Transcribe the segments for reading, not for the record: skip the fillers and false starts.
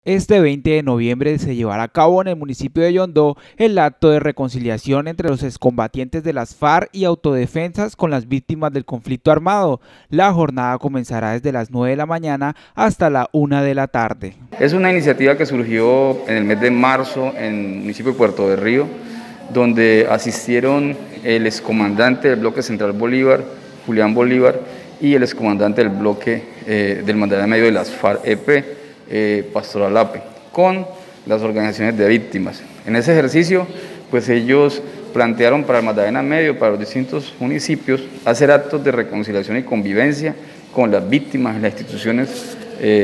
Este 20 de noviembre se llevará a cabo en el municipio de Yondó el acto de reconciliación entre los excombatientes de las FARC y autodefensas con las víctimas del conflicto armado. La jornada comenzará desde las 9 de la mañana hasta la 1 de la tarde. Es una iniciativa que surgió en el mes de marzo en el municipio de Puerto de Río, donde asistieron el excomandante del bloque Central Bolívar, Julián Bolívar, y el excomandante del bloque del Magdalena Medio de las FARC-EP, Pastor Alape, con las organizaciones de víctimas. En ese ejercicio, pues ellos plantearon para el Magdalena Medio, para los distintos municipios, hacer actos de reconciliación y convivencia con las víctimas en las instituciones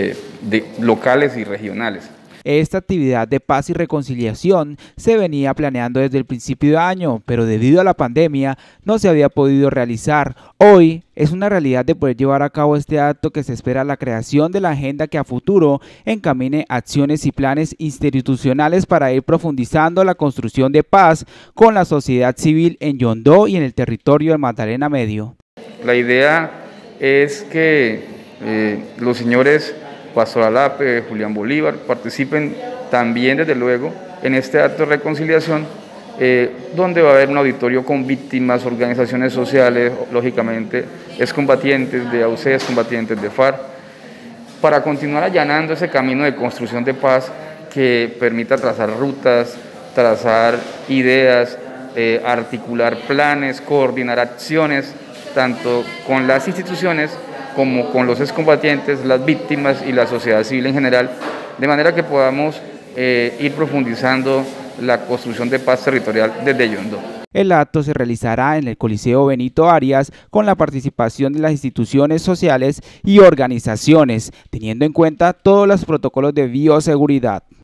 locales y regionales. Esta actividad de paz y reconciliación se venía planeando desde el principio de año, pero debido a la pandemia no se había podido realizar. Hoy es una realidad de poder llevar a cabo este acto que se espera la creación de la agenda que a futuro encamine acciones y planes institucionales para ir profundizando la construcción de paz con la sociedad civil en Yondó y en el territorio del Magdalena Medio. La idea es que los señores Pastor Alape, Julián Bolívar, participen también, desde luego, en este acto de reconciliación, donde va a haber un auditorio con víctimas, organizaciones sociales, lógicamente, excombatientes de AUC, excombatientes de FARC, para continuar allanando ese camino de construcción de paz que permita trazar rutas, trazar ideas, articular planes, coordinar acciones, tanto con las instituciones como con los excombatientes, las víctimas y la sociedad civil en general, de manera que podamos ir profundizando la construcción de paz territorial desde Yondó. El acto se realizará en el Coliseo Benito Arias con la participación de las instituciones sociales y organizaciones, teniendo en cuenta todos los protocolos de bioseguridad.